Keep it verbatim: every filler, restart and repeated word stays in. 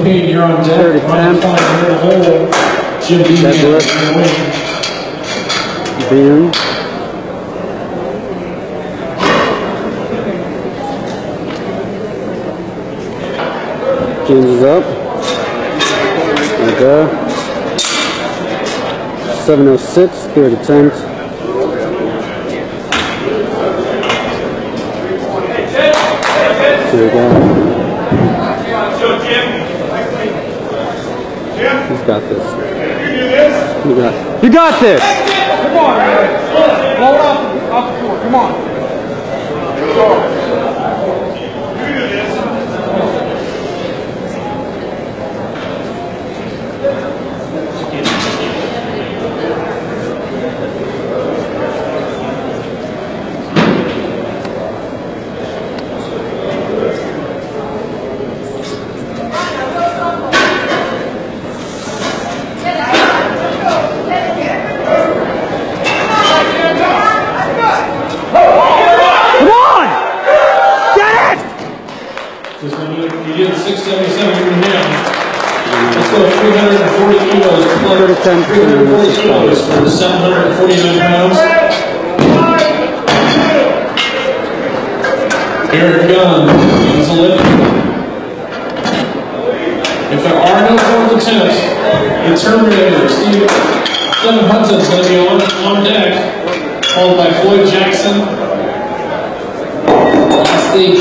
Payne, you're on deck. Third attempt. You're in the hole. Jim Bean in the wing. Bean. James is up. There we go. seven oh six, third attempt. Here we go. He's got this. You got, you got this! Come on, man. Blow it off, off the floor. Come on. You did six seventy-seven from him. Let's go three hundred forty kilos plus three hundred forty kilos for the seven hundred forty-nine pounds. Eric Gunn is eliminated. If there are no fourth attempts, the Terminator, Steve Stephen Hudson is going to be on, on deck, followed by Floyd Jackson. Last league.